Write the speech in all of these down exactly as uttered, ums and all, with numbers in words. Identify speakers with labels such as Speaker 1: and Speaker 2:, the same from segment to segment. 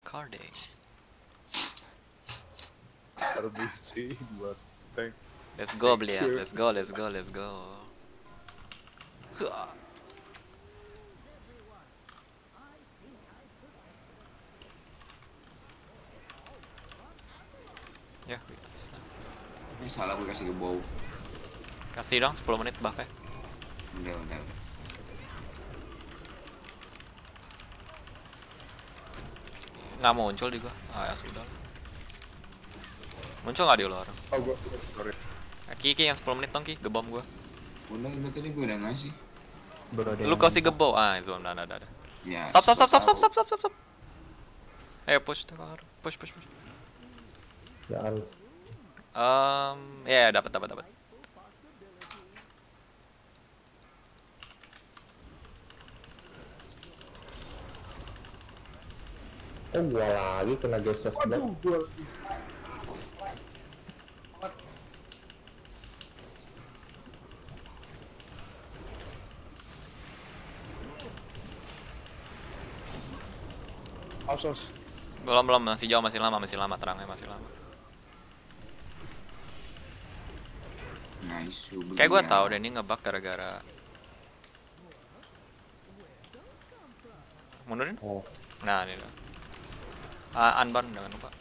Speaker 1: Carding.
Speaker 2: R B C buat tank.
Speaker 1: Let's go Bliat, let's go, let's go, let's go. Huh. Ya biasa.
Speaker 3: Ini salah gue kasih ke bau.
Speaker 1: Kasih dong sepuluh menit buff ya.
Speaker 3: Udah udah.
Speaker 1: Nggak muncul di gua. Ah ya sudah lah. Muncul nggak di lu orang?
Speaker 2: Oh gua sorry.
Speaker 1: Nah, Ki, Ki yang sepuluh menit dong Ki, gebom gua.
Speaker 3: Udah udah tadi gue udah ngasih.
Speaker 1: Lu kasih gebom. Ah itu udah ada ada.
Speaker 3: Ya.
Speaker 1: Stop stop stop stop stop stop stop stop stop. Ayo push tuh push push push.
Speaker 4: Ya harus.
Speaker 1: Um, ya yeah, dapat dapat dapat.
Speaker 4: Oh gua lagi kena geses black.
Speaker 2: Aduh, gua Asos.
Speaker 1: Belum belum masih jauh masih lama masih lama terangnya masih lama.
Speaker 3: Nice.
Speaker 1: Kayak gua tahu deh ini ngebug gara-gara mundurin.
Speaker 4: Oh.
Speaker 1: Nah ini loh. Ah, unban jangan lupa.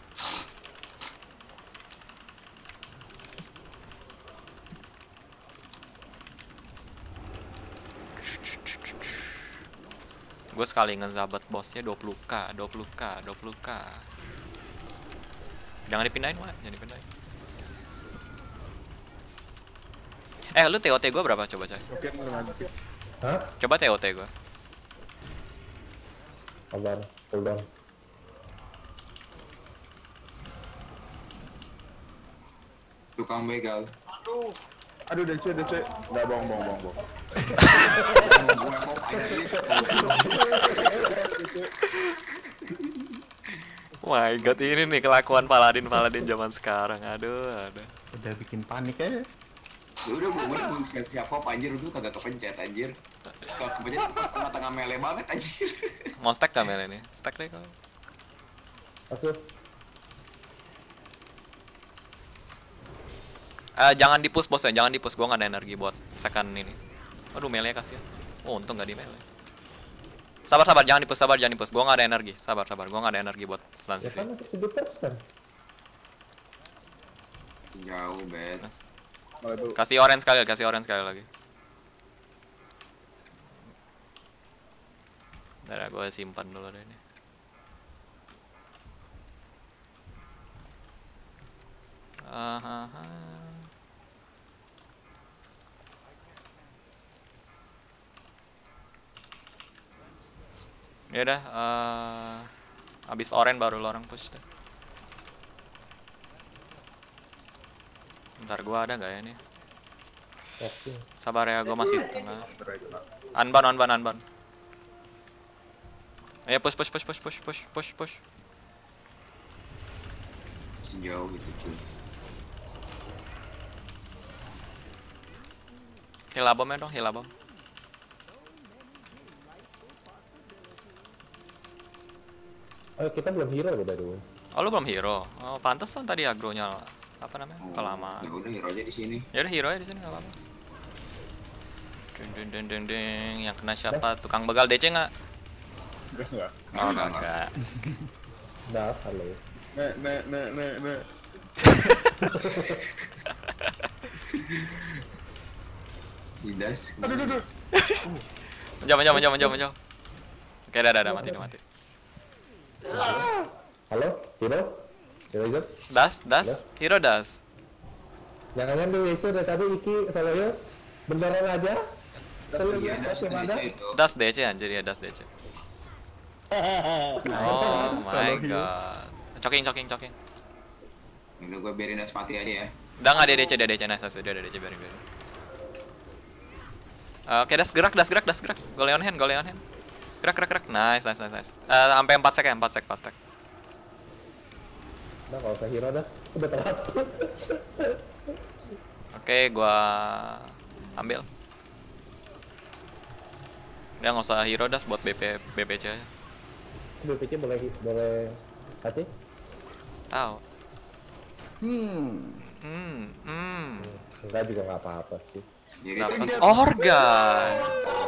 Speaker 1: Gue sekali ngezabat bosnya dua puluh k, dua puluh k, dua puluh k. Jangan dipindahin, Wak. Jangan dipindahin. Eh, lu T O T gue berapa coba, Coy?
Speaker 2: Oke, lanjut.
Speaker 4: Hah?
Speaker 1: Coba T O T gue.
Speaker 4: Sabar, hold on.
Speaker 3: Tukang begal.
Speaker 2: Aduh. Aduh, D C, D C. Enggak bohong, bohong, bohong, bohong.
Speaker 3: Gue mau anjir.
Speaker 1: My god, ini nih kelakuan Paladin Paladin zaman sekarang. Aduh, aduh.
Speaker 5: Udah bikin panik aja.
Speaker 3: Ya udah gue gue siap siap apa anjir udah kagak kepencet anjir. Kalau kepencet pas tengah-tengah mele banget anjir.
Speaker 1: Mau stack gak Mel ini? Stack deh kalau.
Speaker 4: Asuh.
Speaker 1: Uh, jangan di push bosnya, jangan di push. Gua nggak ada energi buat second ini. Aduh, melee kasihan. Oh, untung nggak di melee. Sabar, sabar, jangan di push, sabar, jangan di push. Gua nggak ada energi. Sabar, sabar. Gua nggak ada energi buat stun
Speaker 4: Ya
Speaker 1: sisi.
Speaker 4: kan tujuh persen.
Speaker 3: Jauh bet.
Speaker 1: Mas.
Speaker 2: Malah tuh.
Speaker 1: Kasih orange sekali, kasih orange sekali lagi. Ntar gue simpan dulu deh ini. Ahaha. Ya udah, uh, habis orange baru lo orang push deh. Ntar gua ada nggak ya nih?
Speaker 4: Oke.
Speaker 1: Sabar ya, gua masih setengah. Unban, unban, unban. Ayo push, push, push, push, push, push, push, push.
Speaker 3: Sejauh itu cuy.
Speaker 1: Hila bomnya dong, hila bom.
Speaker 4: Oh kita belum hero loh dari dulu.
Speaker 1: Oh lu belum hero? Oh pantesan tadi agronya apa namanya?
Speaker 3: Oh,
Speaker 1: Kelamaan.
Speaker 3: ya udah hero aja di sini.
Speaker 1: Ya udah hero aja di sini nggak apa-apa. Deng deng deng deng deng. Yang kena siapa? Tukang begal D C nggak?
Speaker 2: Enggak, enggak.
Speaker 1: Oh enggak.
Speaker 4: Dah, halo.
Speaker 2: Nek, nek, nek, nek, nek.
Speaker 3: Didas.
Speaker 2: Aduh, aduh, aduh.
Speaker 1: Menjauh, menjauh, menjauh, menjauh, menjauh. Oke, dah, dah, dah, mati, dah, mati.
Speaker 4: Halo, hero? Hero Izat?
Speaker 1: Das, das, hero das.
Speaker 4: Jangan-jangan di W C dari tadi Iki soloyo beneran aja? Terus
Speaker 3: Iya,
Speaker 4: lihat
Speaker 3: das
Speaker 4: masih mana?
Speaker 3: itu.
Speaker 1: Das D C anjir ya, das D C. Oh my god. Coking, coking, coking.
Speaker 3: Udah gue biarin das mati aja ya.
Speaker 1: Udah nggak ada D C, ada D C, nice, nice, udah ada D C, biarin, biarin. Uh, Oke, das gerak, das gerak, das gerak. Go on hand, go on hand. Gerak, gerak, gerak. Nice, nice, nice, nice. Uh, sampai empat sek ya, empat sek, empat sek.
Speaker 4: Udah nggak usah hero das, udah telat.
Speaker 1: Oke, gua ambil. Udah nggak usah hero das buat B P B P C aja.
Speaker 4: B P C boleh boleh kasih?
Speaker 1: Tahu.
Speaker 2: Hmm.
Speaker 1: Hmm, hmm.
Speaker 4: Enggak juga nggak apa-apa sih.
Speaker 3: Jadi
Speaker 1: Dapat
Speaker 3: itu
Speaker 1: organ.